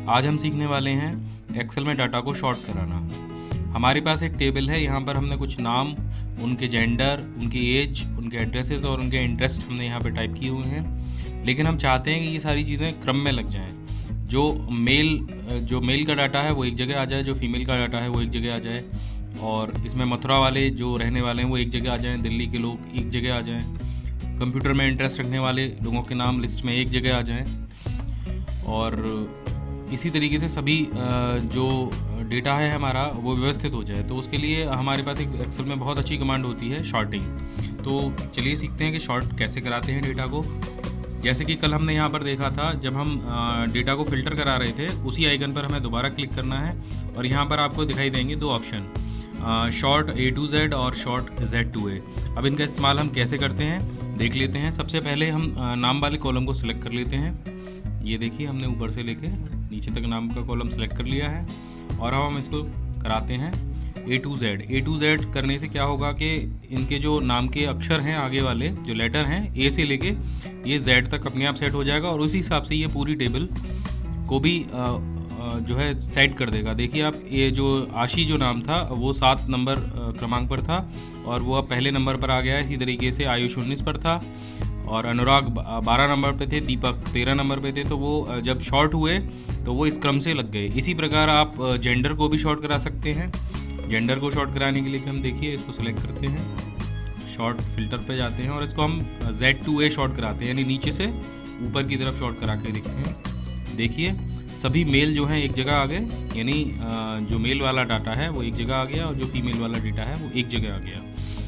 आज हम सीखने वाले हैं एक्सेल में डाटा को शॉर्ट कराना। हमारे पास एक टेबल है, यहाँ पर हमने कुछ नाम, उनके जेंडर, उनकी एज, उनके एड्रेसेस और उनके इंटरेस्ट हमने यहाँ पे टाइप किए हुए हैं। लेकिन हम चाहते हैं कि ये सारी चीज़ें क्रम में लग जाएं। जो मेल का डाटा है वो एक जगह आ जाए, जो फीमेल का डाटा है वो एक जगह आ जाए, और इसमें मथुरा वाले जो रहने वाले हैं वो एक जगह आ जाएं, दिल्ली के लोग एक जगह आ जाएं, कंप्यूटर में इंटरेस्ट रखने वाले लोगों के नाम लिस्ट में एक जगह आ जाएं, और इसी तरीके से सभी जो डेटा है हमारा वो व्यवस्थित हो जाए। तो उसके लिए हमारे पास एक एक्सेल में बहुत अच्छी कमांड होती है, शॉर्टिंग। तो चलिए सीखते हैं कि शॉर्ट कैसे कराते हैं डेटा को। जैसे कि कल हमने यहाँ पर देखा था, जब हम डेटा को फिल्टर करा रहे थे, उसी आइकन पर हमें दोबारा क्लिक करना है और यहाँ पर आपको दिखाई देंगे दो option, short A to Z और शॉर्ट Z to A। अब इनका इस्तेमाल हम कैसे करते हैं देख लेते हैं। सबसे पहले हम नाम वाले कॉलम को सिलेक्ट कर लेते हैं। ये देखिए, हमने ऊपर से लेके नीचे तक नाम का कॉलम सेलेक्ट कर लिया है और अब हम इसको कराते हैं A to Z। A to Z करने से क्या होगा कि इनके जो नाम के अक्षर हैं, आगे वाले जो लेटर हैं, A से लेके ये Z तक अपने आप सेट हो जाएगा और उसी हिसाब से ये पूरी टेबल को भी जो है सेट कर देगा। देखिए आप, ये जो आशी जो नाम था वो 7 नंबर क्रमांक पर था और वो अब पहले नंबर पर आ गया है। इसी तरीके से आयुष 19 पर था और अनुराग 12 नंबर पे थे, दीपक 13 नंबर पे थे। तो वो जब शॉर्ट हुए तो वो इस क्रम से लग गए। इसी प्रकार आप जेंडर को भी शॉर्ट करा सकते हैं। जेंडर को शॉर्ट कराने के लिए हम देखिए इसको सेलेक्ट करते हैं, शॉर्ट फिल्टर पे जाते हैं और इसको हम Z to A शॉर्ट कराते हैं, यानी नीचे से ऊपर की तरफ शॉर्ट करा के देखते हैं। देखिए सभी मेल जो हैं एक जगह आ गए, यानी जो मेल वाला डाटा है वो एक जगह आ गया और जो फीमेल वाला डेटा है वो एक जगह आ गया।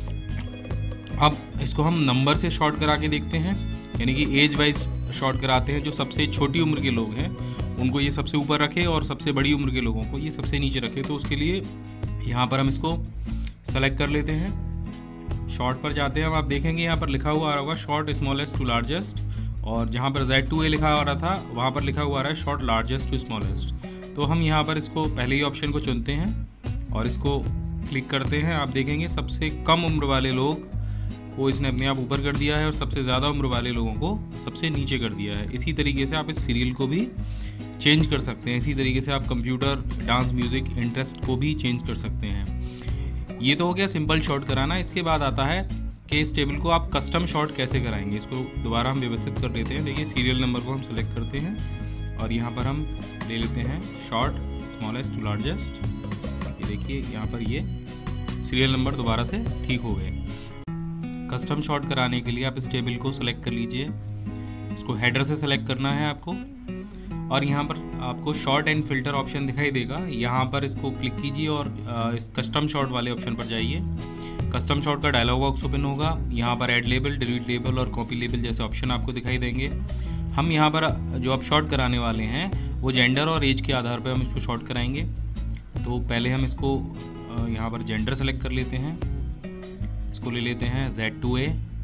अब इसको हम नंबर से शॉर्ट करा के देखते हैं, यानी कि एज वाइज शॉर्ट कराते हैं। जो सबसे छोटी उम्र के लोग हैं उनको ये सबसे ऊपर रखे और सबसे बड़ी उम्र के लोगों को ये सबसे नीचे रखे। तो उसके लिए यहाँ पर हम इसको सेलेक्ट कर लेते हैं, शॉर्ट पर जाते हैं। अब आप देखेंगे यहाँ पर लिखा हुआ आ रहा होगा शॉर्ट स्मॉलेस्ट टू लार्जेस्ट, और जहाँ पर Z to A लिखा आ रहा था वहाँ पर लिखा हुआ आ रहा है शॉर्ट लार्जेस्ट टू स्मॉलेस्ट। तो हम यहाँ पर इसको पहले ही ऑप्शन को चुनते हैं और इसको क्लिक करते हैं। आप देखेंगे सबसे कम उम्र वाले लोग को इसने अपने आप ऊपर कर दिया है और सबसे ज़्यादा उम्र वाले लोगों को सबसे नीचे कर दिया है। इसी तरीके से आप इस सीरियल को भी चेंज कर सकते हैं। इसी तरीके से आप कंप्यूटर, डांस, म्यूज़िक, इंटरेस्ट को भी चेंज कर सकते हैं। ये तो हो गया सिंपल शॉर्ट कराना। इसके बाद आता है कि इस टेबल को आप कस्टम शॉर्ट कैसे कराएंगे। इसको दोबारा हम व्यवस्थित कर लेते हैं। देखिए सीरियल नंबर को हम सेलेक्ट करते हैं और यहाँ पर हम ले लेते हैं शॉर्ट स्मॉलेस्ट टू लार्जेस्ट। ये देखिए यहाँ पर ये सीरियल नंबर दोबारा से ठीक हो गए। कस्टम शॉर्ट कराने के लिए आप इस टेबल को सेलेक्ट कर लीजिए, इसको हेडर से सेलेक्ट करना है आपको और यहाँ पर आपको शॉर्ट एंड फिल्टर ऑप्शन दिखाई देगा। यहाँ पर इसको क्लिक कीजिए और इस कस्टम शॉर्ट वाले ऑप्शन पर जाइए। कस्टम शॉर्ट का डायलॉग बॉक्स ओपन होगा। यहाँ पर ऐड लेबल, डिलीट लेबल और कॉपी लेबल जैसे ऑप्शन आपको दिखाई देंगे। हम यहाँ पर जो आप शॉर्ट कराने वाले हैं वो जेंडर और एज के आधार पर हम इसको शॉर्ट कराएंगे। तो पहले हम इसको यहाँ पर जेंडर सेलेक्ट कर लेते हैं, इसको ले लेते हैं Z to A।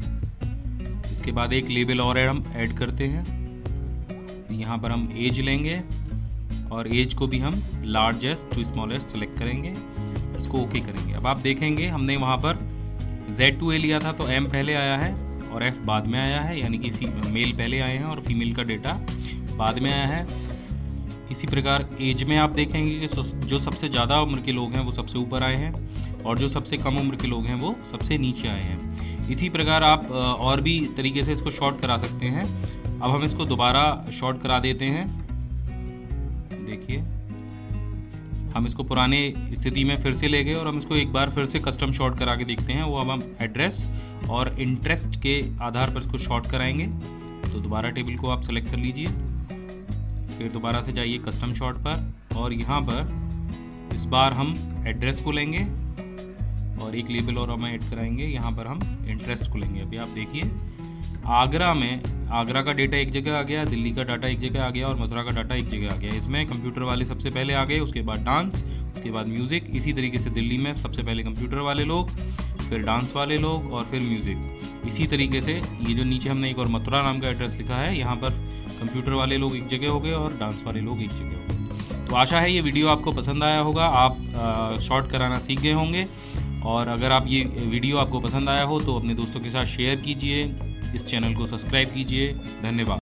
इसके बाद एक लेबल और हम ऐड करते हैं, यहाँ पर हम एज लेंगे और एज को भी हम लार्जेस्ट टू स्मॉलेस्ट सेलेक्ट करेंगे, इसको ओके करेंगे। अब आप देखेंगे हमने वहाँ पर Z to A लिया था तो M पहले आया है और F बाद में आया है, यानी कि मेल पहले आए हैं और फीमेल का डेटा बाद में आया है। इसी प्रकार एज में आप देखेंगे कि जो सबसे ज़्यादा उम्र के लोग हैं वो सबसे ऊपर आए हैं और जो सबसे कम उम्र के लोग हैं वो सबसे नीचे आए हैं। इसी प्रकार आप और भी तरीके से इसको शॉर्ट करा सकते हैं। अब हम इसको दोबारा शॉर्ट करा देते हैं। देखिए हम इसको पुराने स्थिति में फिर से ले गए और हम इसको एक बार फिर से कस्टम शॉर्ट करा के देखते हैं। वो अब हम एड्रेस और इंटरेस्ट के आधार पर इसको शॉर्ट कराएंगे। तो दोबारा टेबल को आप सेलेक्ट कर लीजिए, फिर दोबारा से जाइए कस्टम शॉर्ट पर और यहाँ पर इस बार हम एड्रेस को लेंगे और एक लेबल और हम ऐड कराएंगे। यहाँ पर हम इंटरेस्ट को लेंगे। अभी आप देखिए आगरा का डाटा एक जगह आ गया, दिल्ली का डाटा एक जगह आ गया और मथुरा का डाटा एक जगह आ गया। इसमें कंप्यूटर वाले सबसे पहले आ गए, उसके बाद डांस, उसके बाद म्यूज़िक। इसी तरीके से दिल्ली में सबसे पहले कंप्यूटर वाले लोग, फिर डांस वाले लोग और फिर म्यूज़िक। इसी तरीके से ये जो नीचे हमने एक और मथुरा नाम का एड्रेस लिखा है, यहाँ पर कंप्यूटर वाले लोग एक जगह हो गए और डांस वाले लोग एक जगह हो गए। तो आशा है ये वीडियो आपको पसंद आया होगा, आप शॉर्ट कराना सीख गए होंगे। और अगर आप ये वीडियो आपको पसंद आया हो तो अपने दोस्तों के साथ शेयर कीजिए, इस चैनल को सब्सक्राइब कीजिए। धन्यवाद।